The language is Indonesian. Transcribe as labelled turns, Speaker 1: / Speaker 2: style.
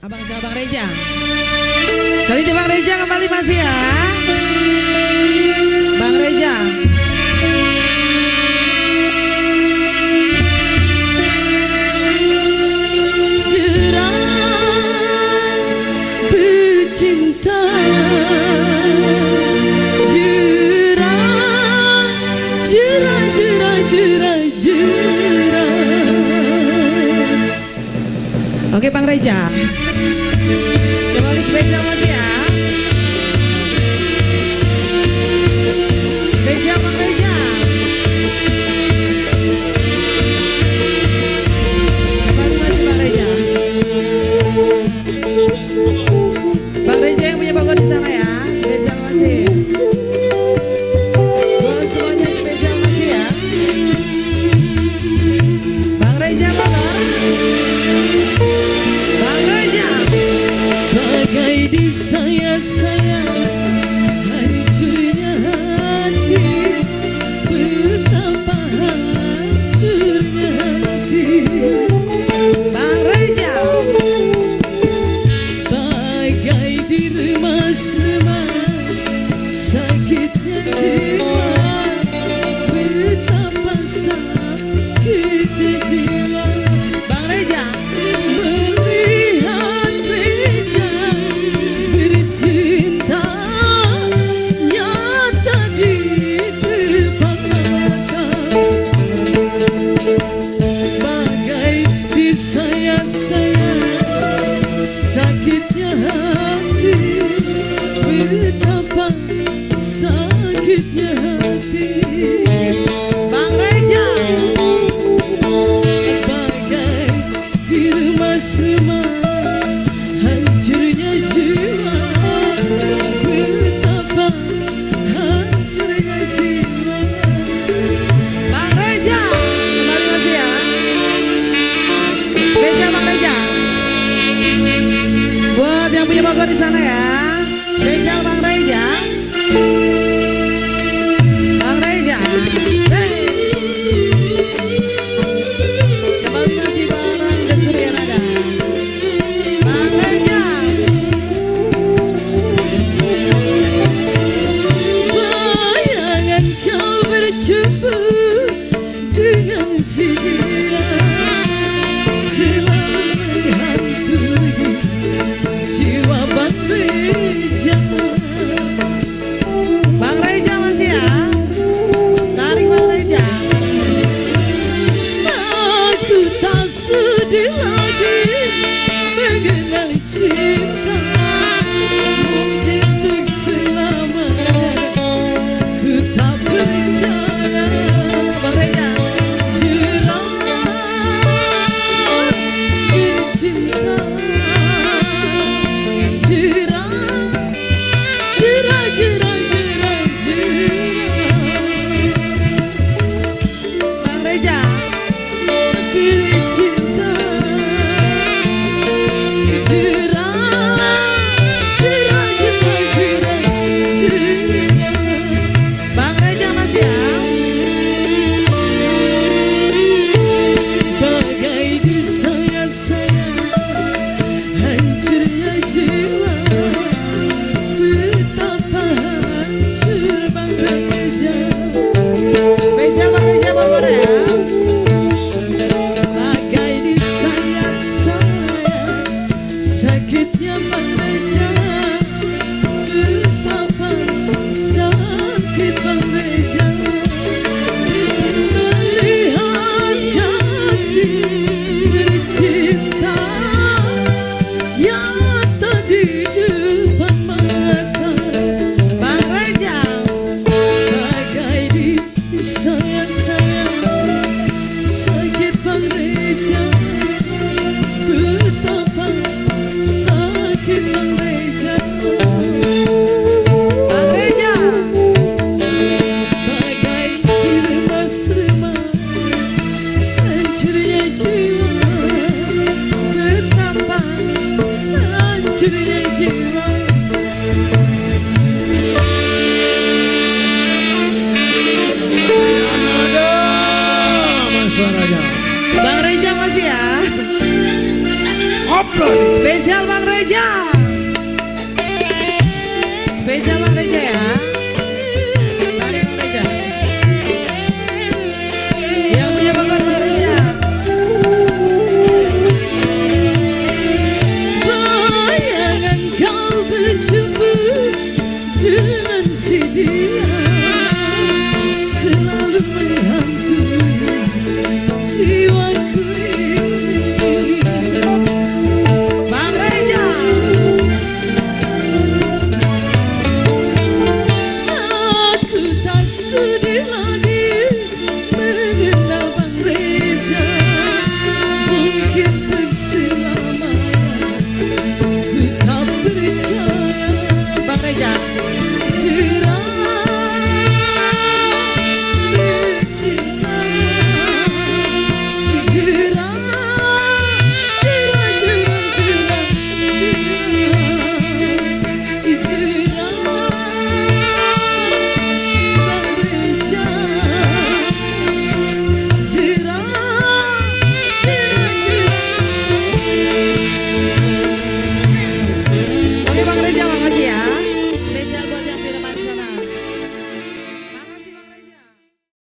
Speaker 1: Abang sama Bang Reza. Kali ini Bang Reza kembali masih ya. Bang Reza. Cerah bercinta, cerah, cerah, cerah, cerah, cerah. Oke Bang Reza. Kembali spesial masih ya. Spesial Bang Reza. Kembali masih Bang Reza. Bang Reza yang punya pokok di sana ya. Spesial masih. Buat semuanya spesial masih ya. Bang Reza Bang. Bang Reza. Bagai disayang-sayang, hancurnya hati, betapa hancurnya hati. Bang Reza. Bagai diremas-remas, sakitnya jiwa, betapa sakitnya jiwa. Bang Reza. Melihat Reza bercinta nyata di depan mata, bagai disayang-sayang, sakitnya hati, betapa sakitnya hati. Bang Reza. Bagai diremas-remas, hancurnya jiwa, betapa hancurnya jiwa. Bang Reza, kembali masih ya. Spesial Bang Reza. Buat yang punya pokok di sana ya. Spesial Bang Reza. Bang Reza. Kembali masih bareng The Surya Nada. Bang Reza. Bayangan kau berjumpa dengan si dia, selalu menghantui jiwa Bang Reza. Bang Reza masih ya. Tarik Bang Reza. Aku tak sedih lagi mengenali cinta, mungkin untuk selamanya ku tak percaya. Bang Reza. Cerah bercinta, cerah, cerah, cerah, cerah, cerah. Bang Reza. Bercinta, cerah, Spesial Bang Reza. Spesial Bang Reza ya. Mari Bang Reza. Yang punya Bogor Bang Reza.
Speaker 2: Bayangan kau berjumpa dengan si dia, selalu menghantui jiwaku ini.
Speaker 1: Bang Reza.
Speaker 2: Aku tak sudi lagi mengenal Bang Reza. Mungkin berselamanya ku tak percaya
Speaker 1: Bang Reza. Oke Bang Reza, makasih ya.